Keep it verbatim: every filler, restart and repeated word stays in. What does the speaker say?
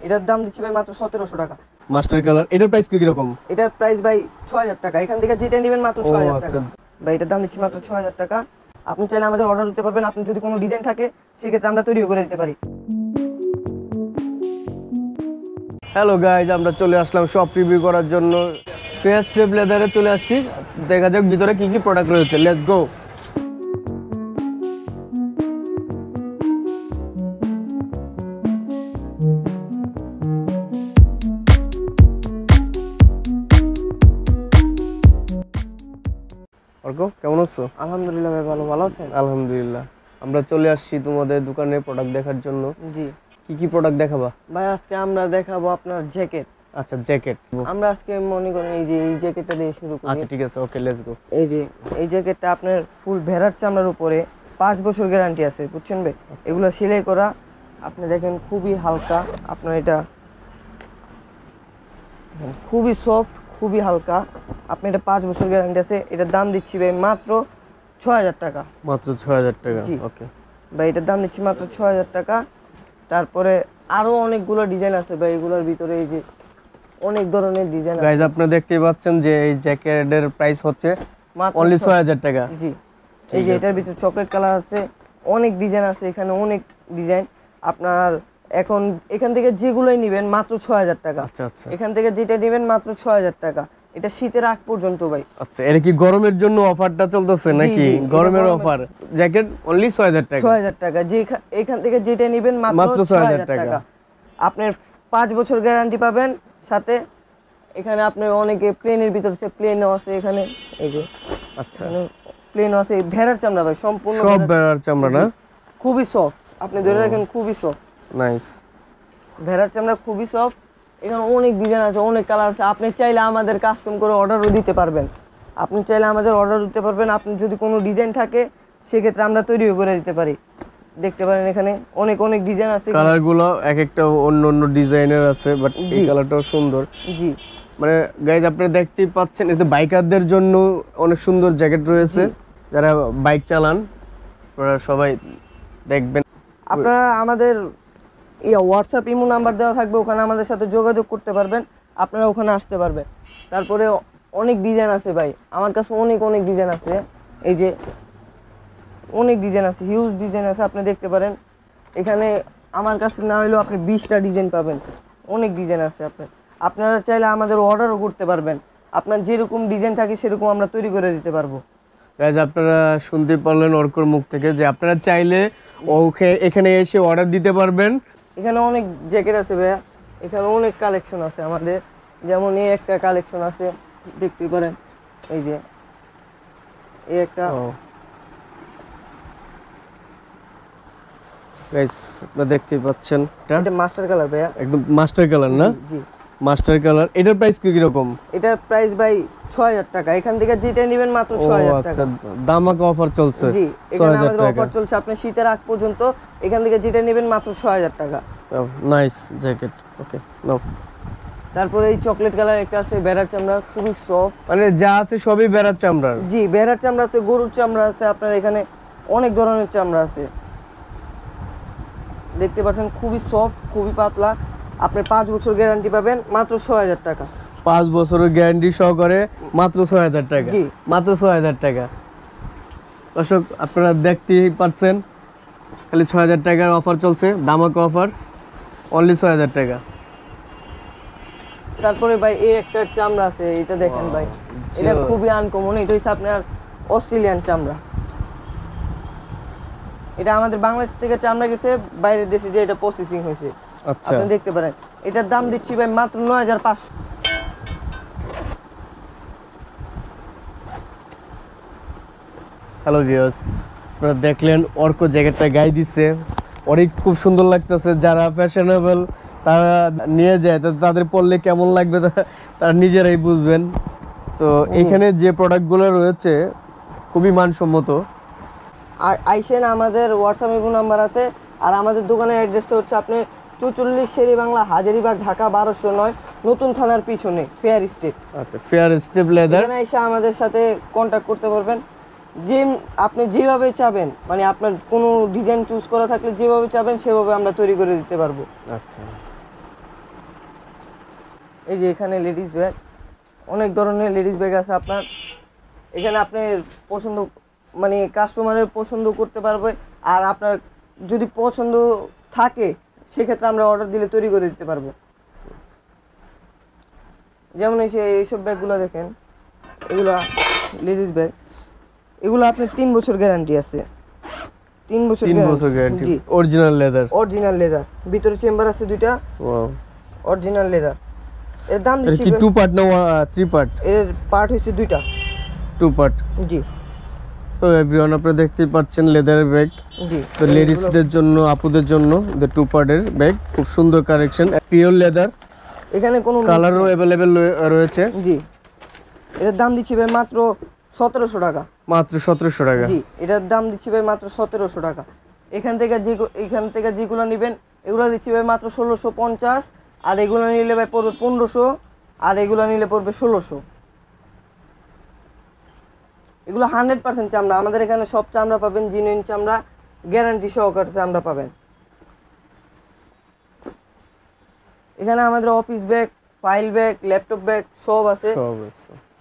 এটার দাম দিচ্ছি ভাই মাত্র সতেরোশো টাকা। মাস্টার কালার, এটার প্রাইস কি রকম? এটার প্রাইস ভাই ছয় হাজার টাকা। এখান থেকে যেটা নেবেন মাত্র ছয় হাজার টাকা ভাই। এটার দাম দিচ্ছি মাত্র ছয় হাজার টাকা। আপনি চাইলে আমাদের অর্ডার দিতে পারবেন। আপনি যদি কোনো ডিজাইন থাকে সেক্ষেত্রে আমরা তৈরি করে দিতে পারি। হ্যালো গাইজ, আমরা চলে আসলাম শপ রিভিউ করার জন্য। ফেস্টিভ লেদারে চলে আসছি, দেখা যাক ভিতরে কি কি প্রোডাক্ট রয়েছে। Let's go. অর্ক, কেমন আছো? আলহামদুলিল্লাহ ভাই, ভালো ভালো আছেন? আলহামদুলিল্লাহ। আমরা চলে আসছি তোমাদের দোকানে প্রোডাক্ট দেখার জন্য। জি। কি কি প্রোডাক্ট দেখাবা? ভাই আজকে আমরা দেখাবো আপনার জ্যাকেট। আচ্ছা, জ্যাকেট। আমরা আজকে মনে করেন এই যে এই জ্যাকেটটা দিয়ে শুরু করি। আচ্ছা ঠিক আছে, ওকে লেটস গো। এই যে এই জ্যাকেটটা আপনার ফুল ভেড়ার চামড়ার উপরে পাঁচ বছর গ্যারান্টি আছে, বুঝছেন ভাই? এগুলো সেলাই করা, আপনি দেখেন খুবই হালকা। আপনার এটা খুবই সফট, খুবই হালকা। আপনি এটা পাঁচ বছর গ্যারান্টি আছে। এটার দাম দিচ্ছি ভাই মাত্র ছয় হাজার টাকা। মাত্র ছয় হাজার টাকা? জি ওকে ভাই, এটার দাম দিচ্ছি মাত্র ছয় হাজার টাকা। তারপরে আরো অনেকগুলো ডিজাইন আছে ভাই, এগুলোর ভিতরে এই যে অনেক ধরনের ডিজাইন আছে। গাইস, আপনারা দেখতেই পাচ্ছেন যে এই জ্যাকেটের প্রাইস হচ্ছে মাত্র অনলি ছয় হাজার টাকা। জি। এই যে এটার ভিতরে চকলেট কালার আছে, অনেক ডিজাইন আছে, এখানে অনেক ডিজাইন। আপনার এখন এখান থেকে যেগুলোই নেবেন মাত্র ছয় হাজার টাকা। আচ্ছা আচ্ছা, এখান থেকে যেটা নেবেন মাত্র ছয় হাজার টাকা। এটা শীতের আগ পর্যন্ত ভাই। আচ্ছা, এটা কি গরমের জন্য অফারটা চলতেছে নাকি? গরমের অফার, জ্যাকেট অনলি ছয় হাজার টাকা। ছয় হাজার টাকা। যে এখান থেকে যেটা নেবেন মাত্র ছয় হাজার টাকা। আপনার পাঁচ বছর গ্যারান্টি পাবেন সাথে। এখানে আপনি অনেকে প্লেনের ভিতরে প্লেনও আছে এখানে। এই যে আচ্ছা, প্লেনও আছে, ভেড়ার চামড়া ভাই, সম্পূর্ণ সব ভেড়ার চামড়া না? খুবই সফট, আপনি ধরে রাখেন খুবই সফট। নাইস। ভেড়ার চামড়া খুবই সফট। এখানে অনেক ডিজাইন আছে, অনেক কালার আছে। আপনি চাইলে আমাদের কাস্টম করে অর্ডারও দিতে পারবেন। আপনি চাইলে আমাদের অর্ডার দিতে পারবেন। আপনি যদি কোনো ডিজাইন থাকে সেক্ষেত্রে আমরা তৈরিও করে দিতে পারি। দেখতে পারেন এখানে অনেক অনেক ডিজাইন আছে। কালারগুলো এক একটা অন্য অন্য ডিজাইনের আছে, বাট এই কালারটাও সুন্দর। জি। মানে গাইজ, আপনারা দেখতেই পাচ্ছেন এতে বাইকারদের জন্য অনেক সুন্দর জ্যাকেট রয়েছে। যারা বাইক চালান আপনারা সবাই দেখবেন। আপনারা আমাদের ইয়া হোয়াটসঅ্যাপ ইমো নাম্বার দেওয়া থাকবে, ওখানে আমাদের সাথে যোগাযোগ করতে পারবেন। আপনারা ওখানে আসতে পারবেন। তারপরে অনেক ডিজাইন আছে ভাই, আমার কাছে অনেক অনেক ডিজাইন আছে। এই যে অনেক ডিজাইন আছে, হিউজ ডিজাইন আছে, আপনি দেখতে পারেন। এখানে আমার কাছে না হলেও আপনি বিশটা ডিজাইন পাবেন। অনেক ডিজাইন আছে। আপনার আপনারা চাইলে আমাদের অর্ডারও করতে পারবেন। আপনার যেরকম ডিজাইন থাকে সেরকম আমরা তৈরি করে দিতে পারবো। গাইজ, আপনারা শুনতে পারলেন অর্কর মুখ থেকে যে আপনারা চাইলে ওকে এখানে এসে অর্ডার দিতে পারবেন। এখানে অনেক জ্যাকেট আছে ভাইয়া, এখানে অনেক কালেকশন আছে আমাদের। যেমন এই একটা কালেকশন আছে, দেখতে পারেন। এই যে এই একটা। গাইস, আপনারা দেখতে পাচ্ছেন এটা মাস্টার কালার ভাইয়া, একদম মাস্টার কালার না? জি মাস্টার কালার। এটার প্রাইস কি রকম? এটার প্রাইস ভাই ছয় হাজার টাকা। এখান থেকে যেটা নেবেন মাত্র ছয় হাজার টাকা। আচ্ছা, দামাকা অফার চলছে। জি, এখানে আমাদের অফার চলছে। আপনি শীতের আগ পর্যন্ত এখান থেকে যেটা নেবেন মাত্র ছয় হাজার টাকা। Nice jacket. ওকে, নাও। তারপরে এই চকলেট কালার একটা আছে, ভেড়ার চামড়া, খুবই সফট। মানে যা আছে সবই ভেড়ার চামড়ার? জি, ভেড়ার চামড়া আছে, গরুর চামড়া আছে, আপনার এখানে অনেক ধরনের চামড়া আছে। দেখতে পাচ্ছেন খুবই সফট, খুবই পাতলা। আপনি পাঁচ বছর গ্যারান্টি পাবেন মাত্র ছয় হাজার টাকা। পাঁচ বছরের গ্যারান্টি সহকারে মাত্র ছয় হাজার টাকা? জি, মাত্র ছয় হাজার টাকা। দর্শক, আপনারা দেখতেই পাচ্ছেন খালি ছয় হাজার টাকার অফার চলছে, দামাকা অফার, অনলি ছয় হাজার টাকা। তারপরে ভাই এই একটা চামড়া আছে, এটা দেখেন ভাই, এটা খুবই আনকমন। এটা হচ্ছে আপনার অস্ট্রেলিয়ান চামড়া। এটা আমাদের বাংলাদেশ থেকে চামড়া গেছে বাইরের দেশে, যে এটা প্রসেসিং হয়েছে। আচ্ছা, আপনি দেখতে পারেন। এটার দাম দিচ্ছি ভাই মাত্র নয় হাজার পাঁচশো। হ্যালো ভিউয়ার্স, আপনারা দেখলেন অর্ক জ্যাকেটটা গায়ে দিচ্ছে, অনেক খুব সুন্দর লাগতেছে। যারা ফ্যাশনেবল তারা নিয়ে যায়, তাদের পরলে কেমন লাগবে তারা নিজেরাই বুঝবেন। তো এখানে যে প্রোডাক্টগুলো রয়েছে খুবই মানসম্মত। আর আইসেন, আমাদের হোয়াটসঅ্যাপ ইমো নাম্বার আছে। আর আমাদের দোকানের অ্যাড্রেসটা হচ্ছে আপনি চৌচল্লিশ শেরি বাংলা, হাজারীবাগ, ঢাকা বারোশো নয়, নতুন থানার পিছনে, ফেয়ার স্টেট। আচ্ছা, ফেয়ার স্টেপ লেদার। এখানে এসে আমাদের সাথে কন্ট্যাক্ট করতে পারবেন। যে আপনি যেভাবে চাবেন, মানে আপনার কোনো ডিজাইন চুজ করা থাকলে যেভাবে চাবেন সেভাবে আমরা তৈরি করে দিতে পারবো। আচ্ছা, এই যে এখানে লেডিস ব্যাগ, অনেক ধরনের লেডিস ব্যাগ আছে আপনার এখানে। আপনি পছন্দ মানে কাস্টমারের পছন্দ করতে পারবে, আর আপনার যদি পছন্দ থাকে সেক্ষেত্রে আমরা অর্ডার দিলে তৈরি করে দিতে পারবো। যেমন এই যে এইসব ব্যাগগুলো দেখেন, এগুলা লেডিস ব্যাগ, এগুলো আপনার তিন বছর গ্যারান্টি আছে। তিন বছর তিন বছর গ্যারান্টি, জি অরিজিনাল লেদার। অরিজিনাল লেদার, ভিতরে চেম্বার আছে দুইটা, ওয়াও, অরিজিনাল লেদার। এর দাম এটা দিচ্ছি কি টু পার্ট না থ্রি পার্ট? এর পার্ট হচ্ছে দুইটা। Two part. জি তো এভরিওয়ান আপনারা দেখতেই পাচ্ছেন লেদারের ব্যাগ। জি তো লেডিসদের জন্য, আপুদের জন্য দ্য টু পার্টের ব্যাগ, খুব সুন্দর কালেকশন, পিওর লেদার। এখানে কোনো কালারও অ্যাভেলেবেল রয়েছে। জি এটার দাম দিচ্ছি ভাই মাত্র সতেরোশো টাকা। মাত্র সতেরোশো টাকা। জি এটার দাম দিচ্ছি ভাই মাত্র সতেরোশো টাকা। এখান থেকে যে এখান থেকে যেগুলো নেবেন এগুলো দিচ্ছি ভাই মাত্র ষোলোশো পঞ্চাশ, আর এগুলো নিলে ভাই পড়বে পনেরোশো, আর এগুলো নিলে পড়বে ষোলোশো। এগুলো হান্ড্রেড পার্সেন্ট চামড়া, আমাদের এখানে সব চামড়া পাবেন, জিনুইন চামড়া, গ্যারান্টি সহকারে চামড়া পাবেন। এখানে আমাদের office bag, file bag, laptop bag সব আছে। সব আছে।